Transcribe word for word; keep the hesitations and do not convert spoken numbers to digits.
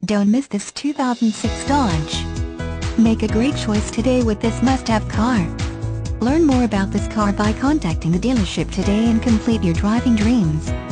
Don't miss this two thousand six Dodge. Make a great choice today with this must-have car. Learn more about this car by contacting the dealership today and complete your driving dreams.